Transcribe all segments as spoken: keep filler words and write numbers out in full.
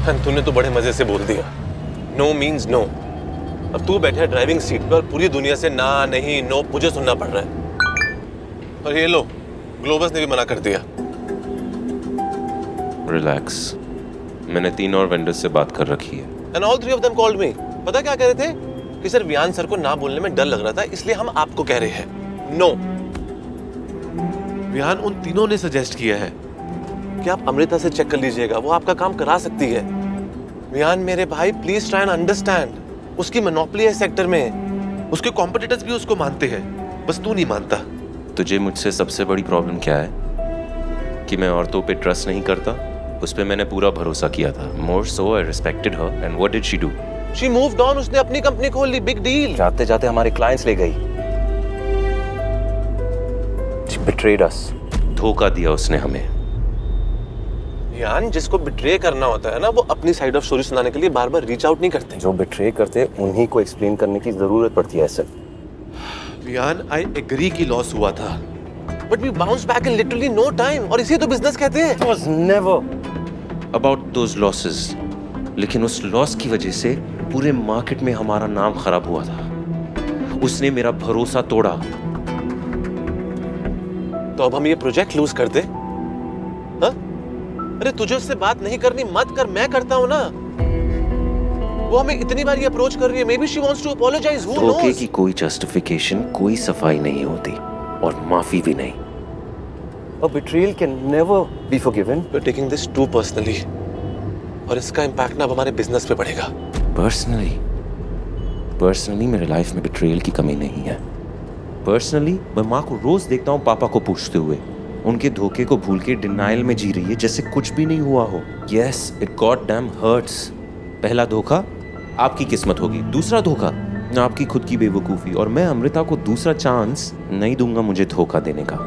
तूने तो बड़े मजे से बोल दिया, नो मीन्स नो। अब तू बैठा है ड्राइविंग सीट पर, पूरी दुनिया से ना नहीं नो मुझे सुनना पड़ रहा है। और ये लो, ग्लोबस ने भी मना कर दिया। रिलैक्स, मैंने तीन और वेंडर्स से बात कर रखी है। And all three of them called me. पता क्या कह रहे थे कि सर वियान सर को ना बोलने में डर लग रहा था, इसलिए हम आपको कह रहे हैं नो। वियान उन तीनों ने सजेस्ट किया है कि आप अमृता से चेक कर लीजिएगा, वो आपका काम करा सकती है। वियान मेरे भाई प्लीज ट्राई एंड अंडरस्टैंड, उसकी मोनोपोली है सेक्टर में, उसके कॉम्पिटिटर्स भी उसको मानते हैं, बस तू नहीं मानता। तुझे मुझसे सबसे बड़ी प्रॉब्लम क्या है? कि मैं औरतों पे ट्रस्ट नहीं करता। उस पे मैंने पूरा भरोसा किया था। More so I respected her and what did she do? She moved on, उसने अपनी कंपनी खोल ली, बिग डील। जाते जाते हमारे क्लाइंट्स ले गई। She betrayed us. धोखा दिया उसने हमें। यान जिसको बिट्रे करना होता है ना, वो अपनी साइड ऑफ स्टोरी सुनाने के लिए बार बार रीच आउट नहीं करते। जो बिट्रे करते उन्हीं को एक्सप्लेन करने की जरूरत पड़ती है सर। वियान आई एग्री कि लॉस हुआ था, but we bounce back in literally no time, और इसे तो बिजनेस कहते हैं। It was never about those losses, लेकिन उस लॉस की वजह से पूरे मार्केट में हमारा नाम खराब हुआ था। उसने मेरा भरोसा तोड़ा। तो अब हम ये प्रोजेक्ट लूज कर दे? हाँ? अरे तुझे उससे बात नहीं करनी मत कर, मैं करता हूं ना। वो हमें इतनी बार ये अप्रोच कर रही है, maybe she wants to apologise, who knows. धोखे की कोई जस्टिफिकेशन, कोई सफाई नहीं होती, और माफी भी नहीं। A betrayal can never be forgiven. We're taking this too personally, और इसका इम्पैक्ट ना अब हमारे बिजनेस पे पड़ेगा। पर्सनली पर्सनली मेरे लाइफ में बिट्रेयल की कमी नहीं है। पर्सनली मैं माँ को रोज देखता हूँ पापा को पूछते हुए, उनके धोखे को भूल के डिनाइल में जी रही है जैसे कुछ भी नहीं हुआ हो। Yes, it goddamn hurts. पहला धोखा आपकी किस्मत होगी, दूसरा धोखा आपकी खुद की बेवकूफी, और मैं अमृता को दूसरा चांस नहीं दूंगा मुझे धोखा देने का।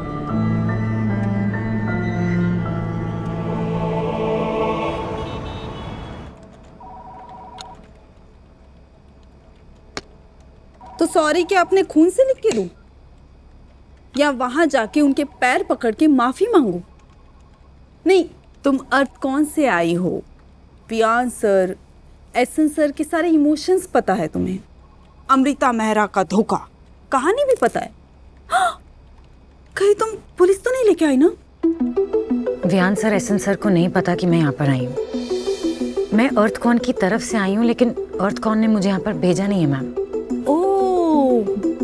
तो सॉरी क्या अपने खून से लिख के दूं, या वहां जाके उनके पैर पकड़ के माफी मांगू? नहीं, तुम अर्थ कौन से आई हो, वियान सर, एसन सर के सारे इमोशंस पता है तुम्हें। अमृता मेहरा का धोखा कहानी भी पता है। हाँ, कहीं तुम पुलिस तो नहीं लेके आई ना? वियान सर, एसन सर को नहीं पता कि मैं यहाँ पर आई हूँ। मैं अर्थकॉन की तरफ से आई हूँ, लेकिन अर्थकॉन ने मुझे यहाँ पर भेजा नहीं है मैम। Oh,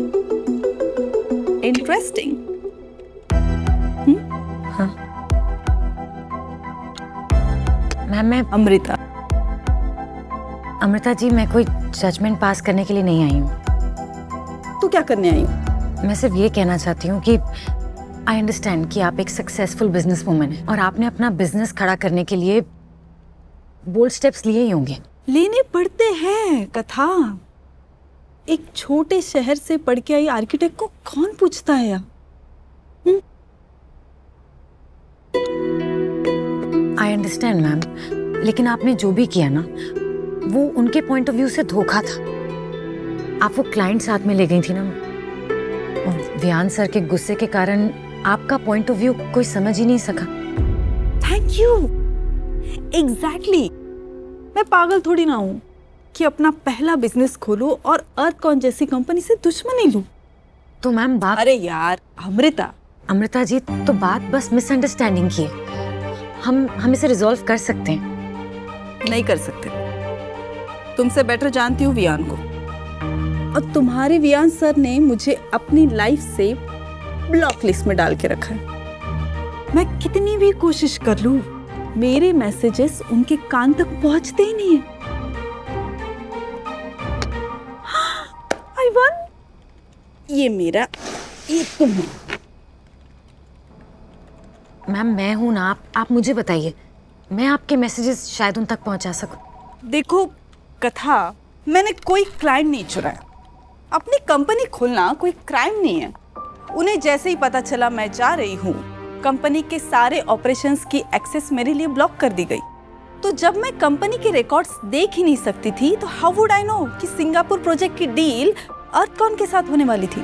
interesting. हाँ मैम, मैं अमृता। अमृता जी, मैं कोई जजमेंट पास करने के लिए नहीं आई हूँ। तू क्या करने आई हूँ? मैं सिर्फ ये कहना चाहती हूँ कि आई अंडरस्टैंड कि आप एक सक्सेसफुल बिजनेस वूमन हैं और आपने अपना बिजनेस खड़ा करने के लिए बोल्ड स्टेप्स लिए ही होंगे। लेने पड़ते हैं कथा। एक छोटे शहर से पढ़ के आई आर्किटेक्ट को कौन पूछता है यार? आई अंडरस्टैंड मैम, लेकिन आपने जो भी किया ना, वो उनके पॉइंट ऑफ व्यू से धोखा था। आप वो क्लाइंट साथ में ले गई थी ना, और वियान सर के गुस्से के कारण आपका पॉइंट ऑफ व्यू कोई समझ ही नहीं सका। Thank you. एग्जैक्टली। मैं पागल थोड़ी ना हूँ कि अपना पहला बिजनेस खोलूं और अर्थकॉन जैसी कंपनी से दुश्मनी लूं। तो मैम बात, अरे यार अमृता। अमृता जी, तो बात बस मिसअंडरस्टैंडिंग की है। हम हम इसे रिजॉल्व कर सकते हैं। नहीं कर सकते। तुमसे बेटर जानती हूँ वियान को, और तुम्हारे वियान सर ने मुझे अपनी लाइफ से ब्लॉक लिस्ट में डाल के रखा है। मैं कितनी भी कोशिश कर लूं, मेरे मैसेजेस उनके कान तक पहुंचते ही नहीं है। I won. ये मेरा, ये तुम हो। मैम मैं हूं ना, आप आप मुझे बताइए, मैं आपके मैसेजेस शायद उन तक पहुंचा सकूं। देखो कथा, मैंने कोई क्लाइंट नहीं चुराया। अपनी कंपनी खोलना कोई क्राइम नहीं है। उन्हें जैसे ही पता चला मैं जा रही हूँ, कंपनी के सारे ऑपरेशंस की एक्सेस मेरे लिए ब्लॉक कर दी गई। तो जब मैं कंपनी के रिकॉर्ड्स देख ही नहीं सकती थी, तो हाउ वुड आई नो कि सिंगापुर प्रोजेक्ट की डील अर्थकॉन के साथ होने वाली थी।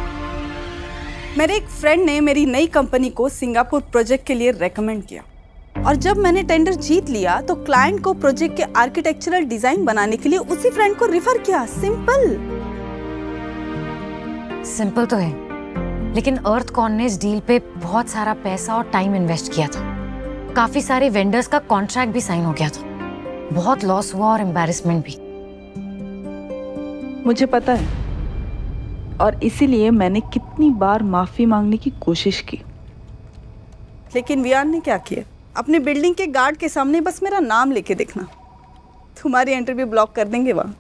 मेरे एक फ्रेंड ने मेरी नई कंपनी को सिंगापुर प्रोजेक्ट के लिए रेकमेंड किया। और जब मैंने टेंडर जीत लिया तो क्लाइंट को प्रोजेक्ट के आर्किटेक्चरल डिजाइन बनाने के लिए उसी फ्रेंड को रिफर किया। सिंपल सिंपल तो है, लेकिन अर्थकॉन ने इस डील पे बहुत सारा पैसा और टाइम इन्वेस्ट किया था। काफी सारे वेंडर्स का कॉन्ट्रैक्ट भी साइन हो गया था। बहुत लॉस हुआ और एम्बैरेसमेंट भी। मुझे पता है, और इसीलिए मैंने कितनी बार माफी मांगने की कोशिश की। लेकिन वियान ने क्या किया? अपने बिल्डिंग के गार्ड के सामने बस मेरा नाम लेके देखना, तुम्हारी एंट्री भी ब्लॉक कर देंगे वहां।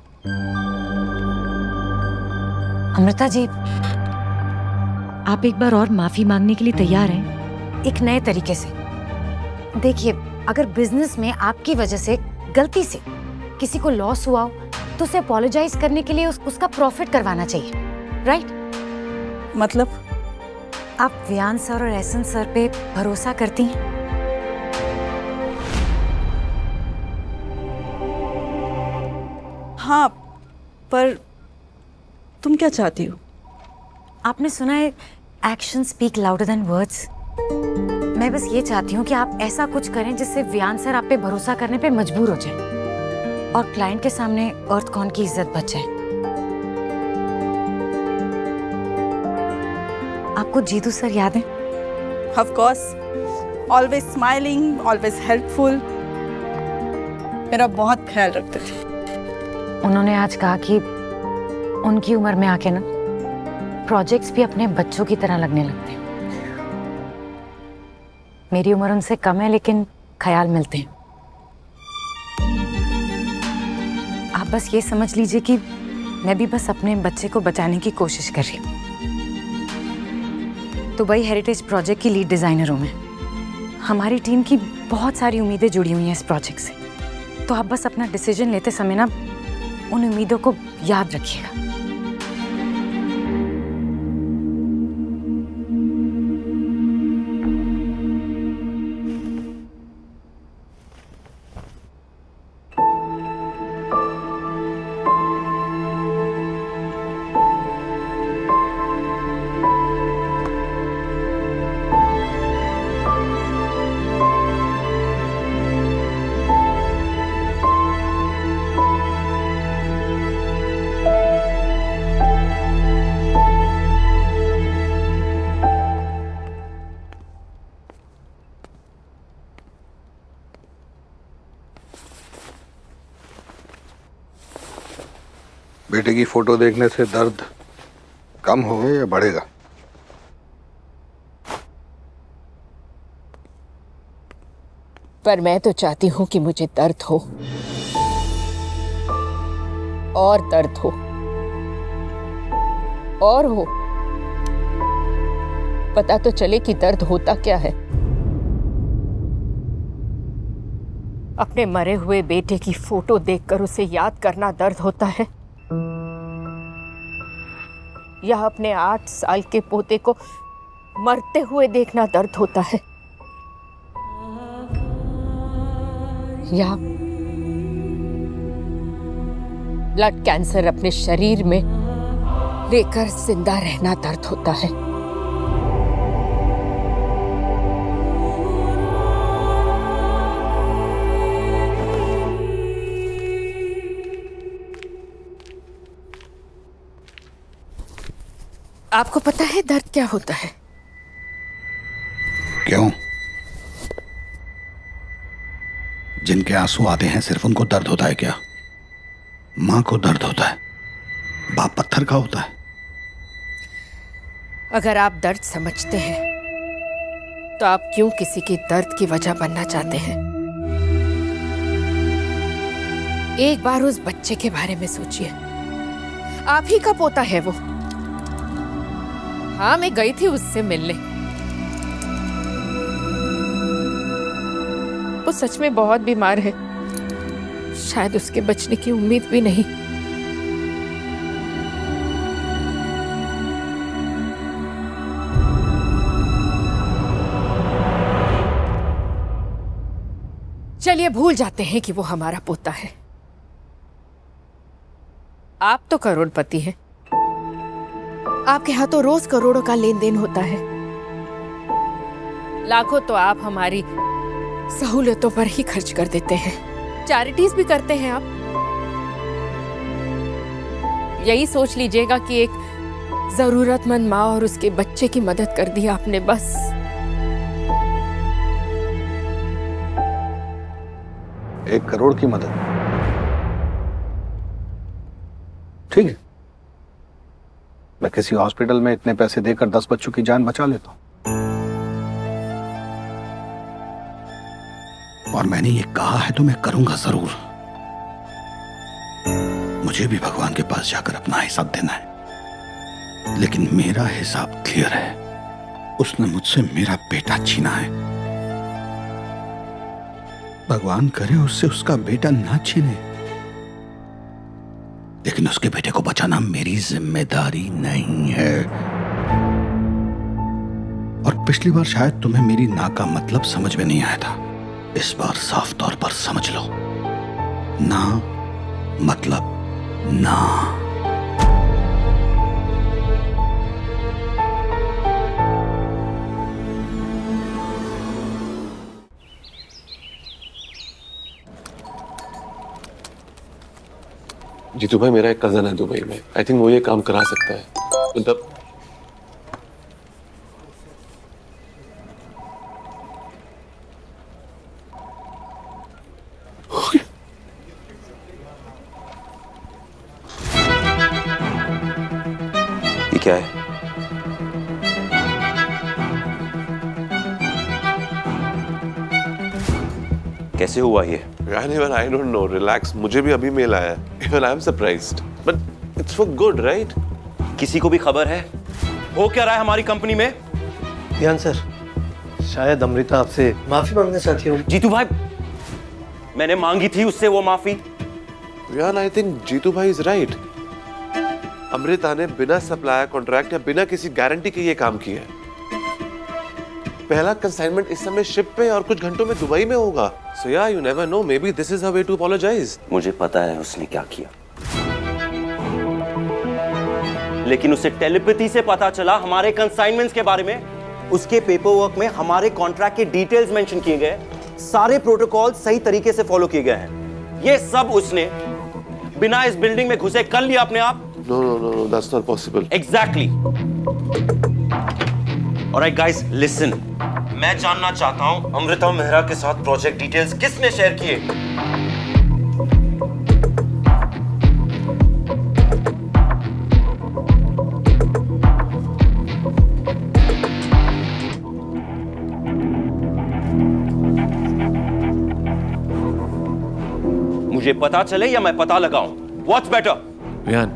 अमृता जी, आप एक बार और माफी मांगने के लिए तैयार हैं? एक नए तरीके से। देखिए, अगर बिजनेस में आपकी वजह से गलती से किसी को लॉस हुआ हो तो उसे अपोलोजाइज करने के लिए उस, उसका प्रॉफिट करवाना चाहिए, राइट? मतलब आप वियान सर और एहसन सर पे भरोसा करती हैं? हाँ, पर तुम क्या चाहती हो? आपने सुना है action speak louder than words. मैं बस ये चाहती हूँ कि आप ऐसा कुछ करें जिससे वियान सर आप पे भरोसा करने पे मजबूर हो जाए और क्लाइंट के सामने अर्थकॉन की इज्जत बच जाए। आपको जीतू सर याद है? Of course, always smiling, always helpful, मेरा बहुत ख्याल रखते थे। उन्होंने आज कहा कि उनकी उम्र में आके ना प्रोजेक्ट्स भी अपने बच्चों की तरह लगने लगते हैं। मेरी उम्र उनसे कम है, लेकिन ख्याल मिलते हैं। आप बस ये समझ लीजिए कि मैं भी बस अपने बच्चे को बचाने की कोशिश कर रही हूँ। तो भाई, हेरिटेज प्रोजेक्ट की लीड डिजाइनर हूँ मैं। हमारी टीम की बहुत सारी उम्मीदें जुड़ी हुई हैं इस प्रोजेक्ट से। तो आप बस अपना डिसीजन लेते समय ना उन उम्मीदों को याद रखिएगा। बेटे की फोटो देखने से दर्द कम होगा या बढ़ेगा? पर मैं तो चाहती हूं कि मुझे दर्द हो, और दर्द हो, और हो। पता तो चले कि दर्द होता क्या है। अपने मरे हुए बेटे की फोटो देखकर उसे याद करना दर्द होता है, या अपने आठ साल के पोते को मरते हुए देखना दर्द होता है, या ब्लड कैंसर अपने शरीर में लेकर जिंदा रहना दर्द होता है। आपको पता है दर्द क्या होता है? क्यों? जिनके आंसू आते हैं सिर्फ उनको दर्द होता है क्या? मां को दर्द होता है, बाप पत्थर का होता है। अगर आप दर्द समझते हैं तो आप क्यों किसी के दर्द की वजह बनना चाहते हैं? एक बार उस बच्चे के बारे में सोचिए। आप ही का पोता है वो। हाँ, मैं गई थी उससे मिलने। वो सच में बहुत बीमार है, शायद उसके बचने की उम्मीद भी नहीं। चलिए भूल जाते हैं कि वो हमारा पोता है। आप तो करोड़पति हैं, आपके हाथों रोज करोड़ों का लेन देन होता है। लाखों तो आप हमारी सहूलियतों पर ही खर्च कर देते हैं। चैरिटीज भी करते हैं आप। यही सोच लीजिएगा कि एक जरूरतमंद माँ और उसके बच्चे की मदद कर दी आपने, बस। एक करोड़ की मदद, ठीक है। मैं किसी हॉस्पिटल में इतने पैसे देकर दस बच्चों की जान बचा लेता हूं। और मैंने ये कहा है तो मैं करूंगा जरूर। मुझे भी भगवान के पास जाकर अपना हिसाब देना है, लेकिन मेरा हिसाब क्लियर है। उसने मुझसे मेरा बेटा छीना है। भगवान करे उससे उसका बेटा ना छीने, लेकिन उसके बेटे को बचाना मेरी जिम्मेदारी नहीं है। और पिछली बार शायद तुम्हें मेरी ना का मतलब समझ में नहीं आया था। इस बार साफ तौर पर समझ लो, ना मतलब ना। जीतू भाई, मेरा एक कजन है दुबई में। आई थिंक वो ये काम करा सकता है। मतलब ये क्या है? कैसे हुआ ये? यार even I don't know, relax। मुझे भी अभी मेल आया है। Even I am surprised, but it's for good, right? किसी को भी खबर है हो क्या रहा है हमारी कंपनी में? वियान सर, शायद अमृता आपसे माफी मांगना चाहती हूँ। जीतू भाई, मैंने मांगी थी उससे वो माफी। Viaan, I think जीतू भाई is right। अमृता ने बिना सप्लायर कॉन्ट्रैक्ट या बिना किसी गारंटी के ये काम किया है। पहला कंसाइनमेंट इस समय शिप पे और कुछ घंटों में दुबई में होगा। So yeah, you never know, maybe this is her way to apologize। मुझे पता है उसने क्या किया, लेकिन उसे टेलीपैथी से पता चला हमारे कंसाइनमेंट्स के बारे में। उसके पेपर वर्क में हमारे कॉन्ट्रैक्ट के डिटेल्स मेंशन किए गए, सारे प्रोटोकॉल सही तरीके से फॉलो किए गए हैं। ये सब उसने बिना इस बिल्डिंग में घुसे कर लिया अपने आप। No, no, no, no, that's not possible। Exactly। Alright guys, listen। मैं जानना चाहता हूं अमृता मेहरा के साथ प्रोजेक्ट डिटेल्स किसने शेयर किए? मुझे पता चले या मैं पता लगाऊं? What's better? Viaan,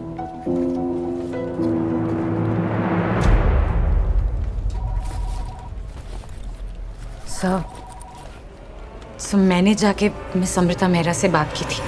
sir, sir मैंने जाके मिस अमृता मेहरा से बात की थी।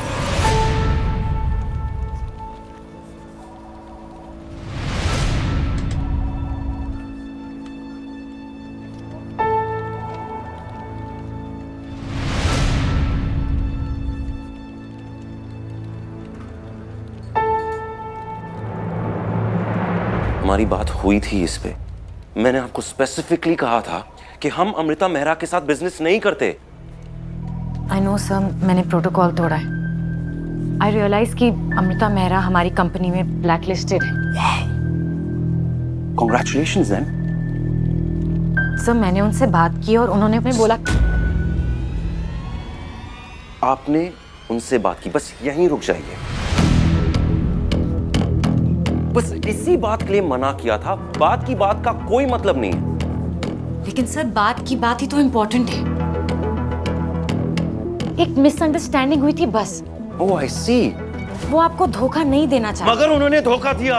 हमारी बात हुई थी इस पे। मैंने आपको स्पेसिफिकली कहा था कि हम अमृता मेहरा के साथ बिजनेस नहीं करते। आई नो सर, मैंने प्रोटोकॉल तोड़ा है। आई रियलाइज कि अमृता मेहरा हमारी कंपनी में ब्लैक लिस्टेड है। Congratulations then। सर मैंने उनसे बात की और उन्होंने अपने बोला। आपने उनसे बात की, बस यहीं रुक जाइए। बस इसी बात के लिए मना किया था। बात की बात का कोई मतलब नहीं है। लेकिन सर बात की बात ही तो इम्पोर्टेंट है। एक मिसअंडरस्टैंडिंग हुई थी बस। ओह आई सी। वो आपको धोखा नहीं देना चाहते। मगर उन्होंने धोखा दिया।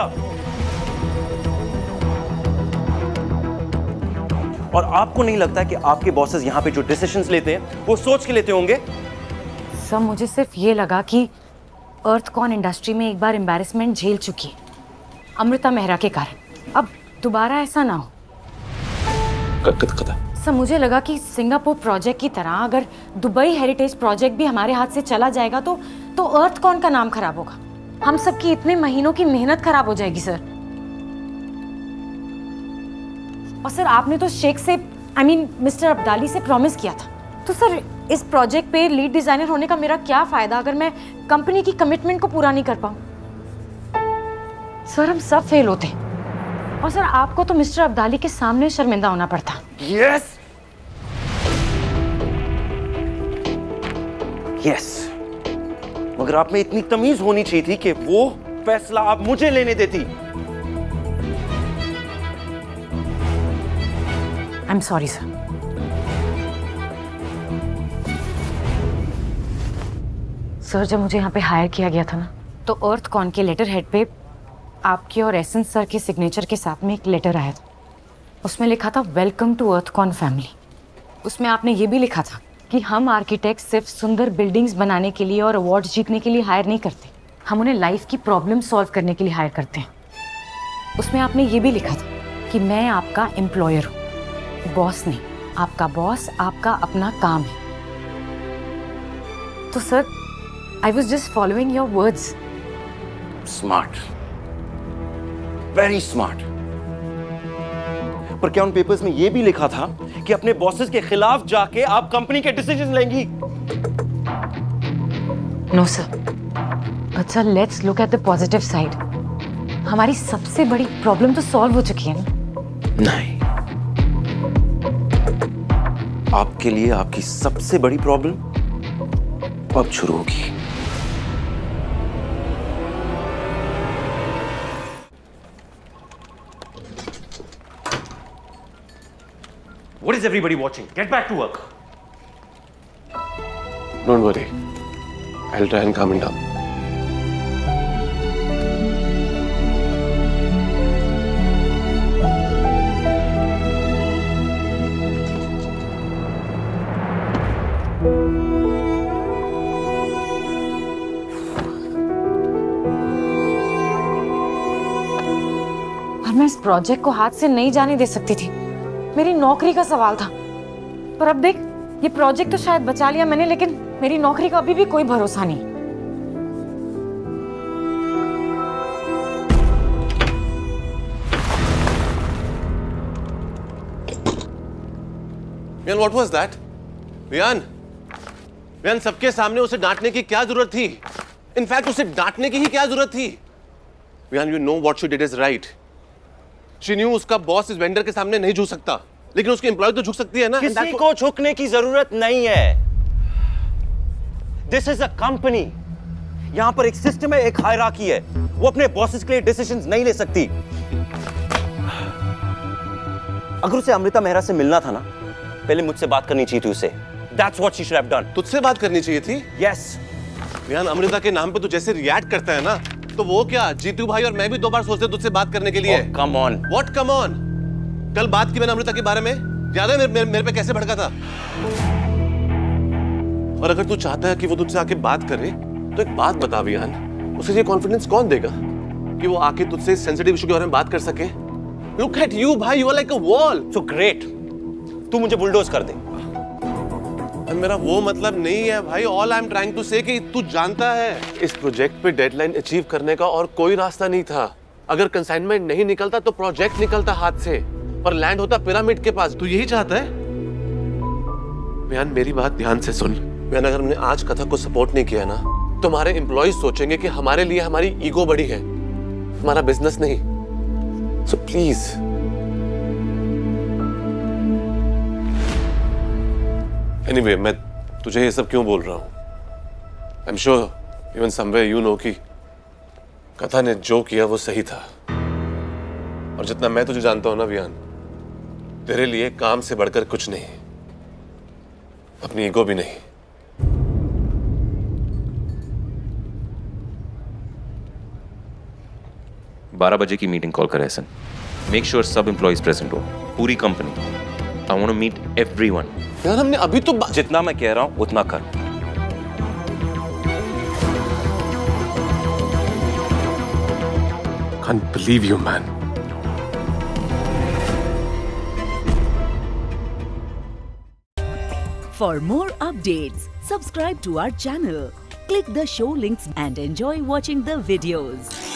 और आपको नहीं लगता कि आपके बॉसेस यहाँ पे जो डिसीजंस लेते हैं वो सोच के लेते होंगे? सर मुझे सिर्फ ये लगा कि अर्थकॉन इंडस्ट्री में एक बार एम्बैरेसमेंट झेल चुकी है अमृता मेहरा के कारण। अब दोबारा ऐसा ना हो। कथा, सर मुझे लगा कि सिंगापुर प्रोजेक्ट की तरह अगर दुबई हेरिटेज प्रोजेक्ट भी हमारे हाथ से चला जाएगा तो तो अर्थकॉन का नाम खराब होगा। हम सबकी इतने महीनों की मेहनत खराब हो जाएगी सर। और सर आपने तो शेख से आई मीन मिस्टर अब्दाली से प्रॉमिस किया था, तो सर इस प्रोजेक्ट पे लीड डिजाइनर होने का मेरा क्या फायदा अगर मैं कंपनी की कमिटमेंट को पूरा नहीं कर पाऊं? सर हम सब फेल होते हैं और सर आपको तो मिस्टर अब्दाली के सामने शर्मिंदा होना पड़ता। यस यस मगर आप में इतनी तमीज होनी चाहिए थी कि वो फैसला आप मुझे लेने देती। I am sorry sir. Sir जब मुझे यहाँ पे हायर किया गया था ना, तो अर्थ कॉन के लेटर हेड पे आपके और एसेंस सर के सिग्नेचर के साथ में एक लेटर आया था। उसमें लिखा था welcome to Earthcon family. उसमें आपने ये भी लिखा था कि हम आर्किटेक्ट सिर्फ सुंदर बिल्डिंग्स बनाने के लिए और अवार्ड्स जीतने के लिए हायर नहीं करते, हम उन्हें लाइफ की प्रॉब्लम सॉल्व करने के लिए हायर करते हैं। उसमें आपने ये भी लिखा था कि मैं आपका एम्प्लॉयर हूँ, बॉस नहीं। आपका बॉस आपका अपना काम है। तो sir I was just following your words. Smart, very smart. पर क्या उन पेपर्स में यह भी लिखा था कि अपने बॉसेस के खिलाफ जाके आप कंपनी के डिसीजन लेंगी? No sir, but sir let's look at the positive side. हमारी सबसे बड़ी प्रॉब्लम तो सॉल्व हो चुकी है ना? नहीं, आपके लिए आपकी सबसे बड़ी प्रॉब्लम अब शुरू होगी। What is everybody watching? Get back to work. Don't worry. I'll try and calm it down. और मैं इस प्रोजेक्ट को हाथ से नहीं जाने दे सकती थी। मेरी नौकरी का सवाल था। पर अब देख, ये प्रोजेक्ट तो शायद बचा लिया मैंने, लेकिन मेरी नौकरी का अभी भी कोई भरोसा नहीं। Viaan, what was that? Viaan, Viaan, सबके सामने उसे डांटने की क्या जरूरत थी? इनफैक्ट उसे डांटने की ही क्या जरूरत थी? Viaan, you know what she did is right. She knew उसका बॉस इस वेंडर के सामने नहीं झुक सकता, लेकिन उसकी एम्प्लॉय तो झुक सकती है ना। किसी को झुकने की जरूरत नहीं है। This is a company. यहां पर एक सिस्टम है, एक हायरार्की है। वो अपने बॉसेस के लिए डिसीजंस नहीं ले सकती। अगर उसे अमृता मेहरा से मिलना था ना, पहले मुझसे बात करनी चाहिए थी उसे। That's what she should have done. तुझसे बात करनी चाहिए थी? Yes. वियान, अमृता के नाम पे तू जैसे रिएक्ट करता है ना, तो वो क्या जीतू भाई और मैं भी दो बार सोचते तुझसे बात करने के लिए। oh, come on. What come on? कल बात की मैंने अमृता के बारे में, याद है मेरे, मेरे, मेरे पे कैसे भड़का था? और अगर तू चाहता है कि वो तुझसे आके बात करे, तो एक बात बता वियान, उसे ये कॉन्फिडेंस कौन देगा कि वो आके तुझसे सेंसिटिव इशू के बारे में बात कर सके? Look at you भाई, you are like a wall. So great. तू मुझे बुलडोज कर दे। मेरा वो मतलब नहीं है भाई। All I am trying to say कि तू जानता है इस प्रोजेक्ट पे डेडलाइन अचीव करने का और कोई रास्ता नहीं था। अगर कंसाइनमेंट नहीं निकलता तो प्रोजेक्ट निकलता हाथ से और लैंड होता पिरामिड के पास। तू यही चाहता है? वियान, मेरी बात ध्यान से सुन। वियान, अगर हमने आज कथा को सपोर्ट नहीं किया ना, तो हमारे एम्प्लॉयज सोचेंगे कि हमारे लिए हमारी ईगो बड़ी है, हमारा बिजनेस नहीं। सो प्लीज Anyway, मैं तुझे ये सब क्यों बोल रहा हूँ? I'm sure even somewhere you know कि कथा ने जो किया वो सही था। और जितना मैं तुझे जानता हूँ ना वियान, तेरे लिए काम से बढ़कर कुछ नहीं, अपनी ईगो भी नहीं। बारह बजे की मीटिंग कॉल कर एहसन। मेक श्योर सब एम्प्लॉइज प्रेजेंट हो, पूरी company. I want to meet everyone. यार हमने अभी तो जितना मैं कह रहा हूं उतना कर। Can't believe you, man. For more updates, subscribe to our channel, click the show links and enjoy watching the videos.